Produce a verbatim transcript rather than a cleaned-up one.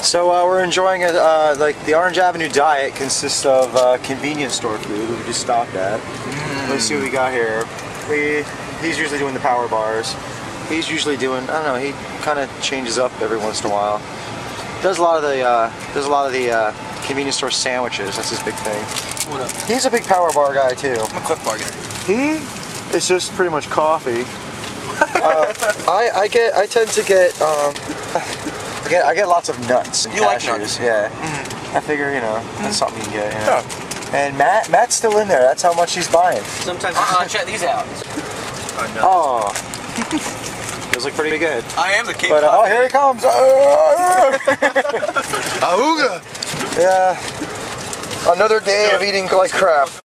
So uh, we're enjoying it. Uh, like the Orange Avenue diet consists of uh, convenience store food. We just stopped at. Mm. Let's see what we got here. We he's usually doing the power bars. He's usually doing I don't know. He kind of changes up every once in a while. Does a lot of the uh, does a lot of the uh, convenience store sandwiches. That's his big thing. What up? He's a big power bar guy too. I'm a quick bar guy. He is just pretty much coffee. uh, I I get I tend to get um. I get, I get lots of nuts. And you cashews. like nuts? Yeah. Mm-hmm. I figure, you know, that's something you can get. You know? Yeah. And Matt, Matt's still in there. That's how much he's buying. Sometimes uh, check these out. Oh. Those look pretty good. I am the king. But, uh, oh, here he comes. Auga. Yeah. Another day of eating like crap.